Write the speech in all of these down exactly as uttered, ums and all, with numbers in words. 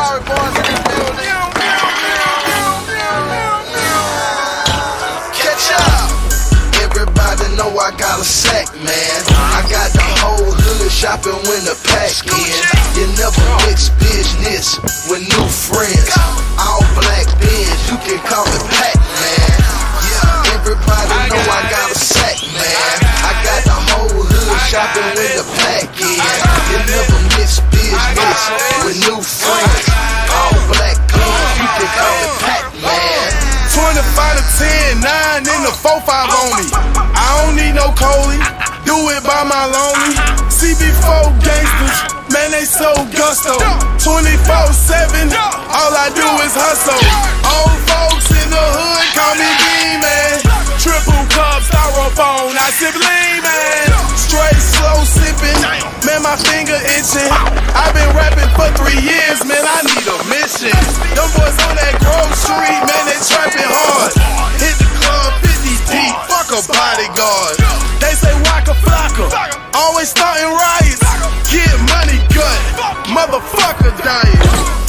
Sorry boys in the building. Catch up. Everybody know I got a sack, man. I got the whole hood shopping when the pack in. You never mix business with new friends. All black Benz, you can call it Pac, man. Yeah, everybody know I got a sack, man. I got the whole hood shopping when the pack in. You never mix business with new friends. All black Benz, you can call it Pac, man. twenty-five to ten, nine in the four five on me. I don't need no Coley, do it by my lonely. C B four gangsters, man, they so gusto. twenty-four seven, all I do is hustle. Old folks in the hood call me D-Man. Triple cup, styrofoam, I sip lean, man. Straight slow sipping, man, my finger itching. I've been rapping for three years, man, I need a mission. Them boys on that Grove Street, man, they trapping hard. Hit the club fifty deep, fuck a bodyguard. They say waka flocka, always starting riots. Get money gut, motherfucker dying.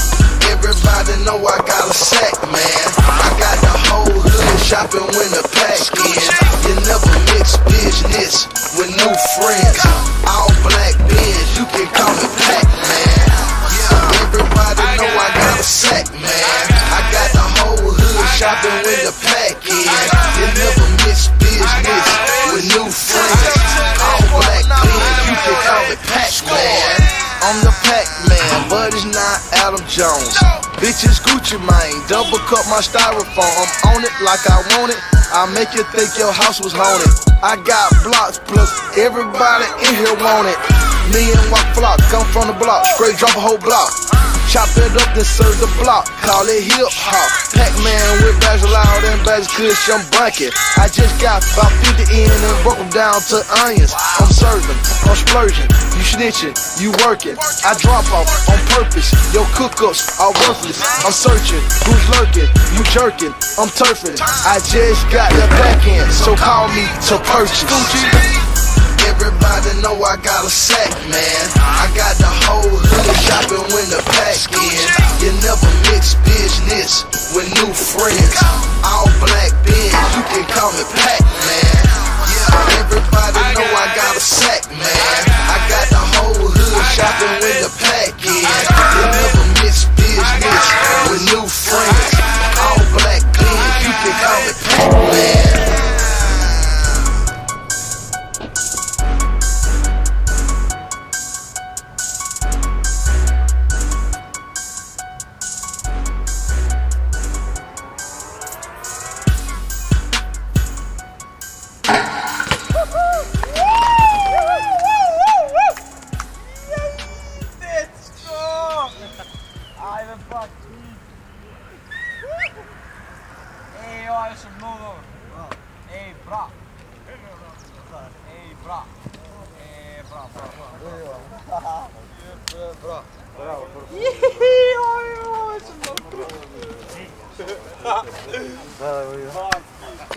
Everybody know I got a sack, man. I got the whole hood shopping when the pack in. You never mix business with new friends. All black Benz, you can call it Pac, man. Yeah, everybody know I got a sack, man. I got the whole hood shopping when the pack in. You never mix business with new friends. All black Benz, you can call it Pac, man. I'm the Pac-Man, but it's not Adam Jones. Bitches Gucci mane, double cup my styrofoam. I'm on it like I want it. I make you think your house was haunted. I got blocks plus everybody in here want it. Me and Walk Flock, come from the block, straight drop a whole block. Chop it up, then serve the block, call it hip hop. Pac-Man with bags loud and bags kush, I'm bunking. I just got about fifty in and broke them down to onions. I'm serving, I'm splurging, you snitching, you working. I drop off on purpose, your cook-ups are worthless. I'm searching, who's lurking, you jerking, I'm turfing. I just got the back end, so call me to purchase. Everybody know I got a sack, man. I got the whole hood shopping when the pack in. You never mix business with new friends. All black Benz, you can call me Pac, man. Yeah, everybody know I got a sack, man. I got the whole hood shopping when the pack in. You never mix business with new friends. All black Benz, you can call me Pac, man. Ey, jag är som någon. Ey, bra. Ey, bra. Ey, bra, bra, bra. Bra. Bra. Jag är som någon.